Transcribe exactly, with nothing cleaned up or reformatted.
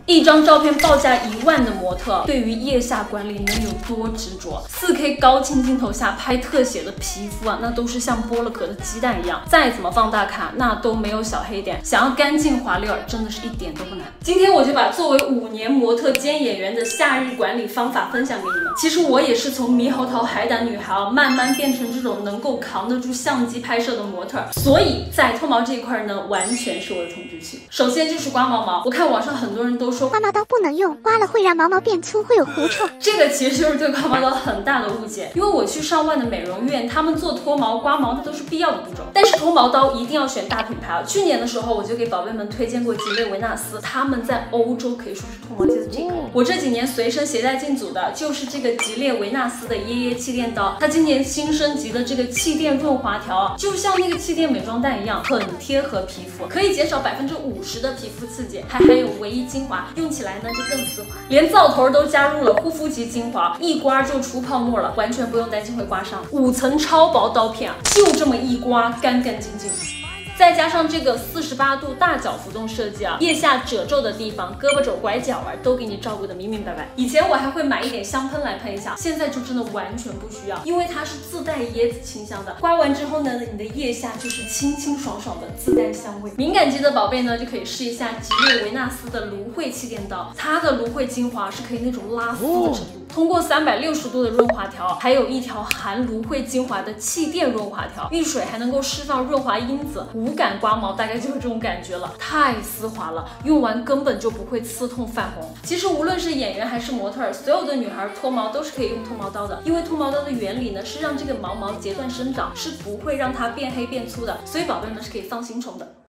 一张照片报价一万的模特，对于腋下管理能有多执着 ？四 K 高清镜头下拍特写的皮肤啊，那都是像剥了壳的鸡蛋一样，再怎么放大卡，那都没有小黑点。想要干净滑溜，真的是一点都不难。今天我就把作为五年模特兼演员的夏日管理方法分享给你们。其实我也是从猕猴桃海胆女孩啊，慢慢变成这种能够扛得住相机拍摄的模特，所以在脱毛这一块呢，完全是我的统治区。首先就是刮毛毛，我看网上很多人都说刮毛刀不能用，刮了会让毛毛变粗，会有狐臭。 这个其实就是对刮毛刀很大的误解，因为我去上万的美容院，他们做脱毛、刮毛那都是必要的步骤。但是脱毛刀一定要选大品牌啊！去年的时候我就给宝贝们推荐过吉列维纳斯，他们在欧洲可以说是脱毛界的顶。我这几年随身携带进组的就是这个吉列维纳斯的耶耶气垫刀，它今年新升级的这个气垫润滑条啊，就像那个气垫美妆蛋一样，很贴合皮肤，可以减少百分之五十的皮肤刺激，还含有唯一精华，用起来呢就更丝滑。连皂头都加入了护肤级精华，一刮就出泡沫了，完全不用担心会刮伤。五层超薄刀片啊，就这么一刮，干干净净。再加上这个四十八度大角浮动设计啊，腋下褶皱的地方、胳膊肘、拐角啊，都给你照顾的明明白白。以前我还会买一点香喷来喷一下，现在就真的完全不需要，因为它是自带椰子清香的。刮完之后呢，你的腋下就是清清爽爽的，自带香味。敏感肌的宝贝呢，就可以试一下吉列维纳斯的芦荟气垫刀，它的芦荟精华是可以那种拉丝的程度。通过三百六十度的润滑条，还有一条含芦荟精华的气垫润滑条，遇水还能够释放润滑因子，无感刮毛大概就是这种感觉了，太丝滑了，用完根本就不会刺痛泛红。其实无论是演员还是模特，所有的女孩脱毛都是可以用脱毛刀的，因为脱毛刀的原理呢是让这个毛毛截断生长，是不会让它变黑变粗的，所以宝贝们是可以放心宠的。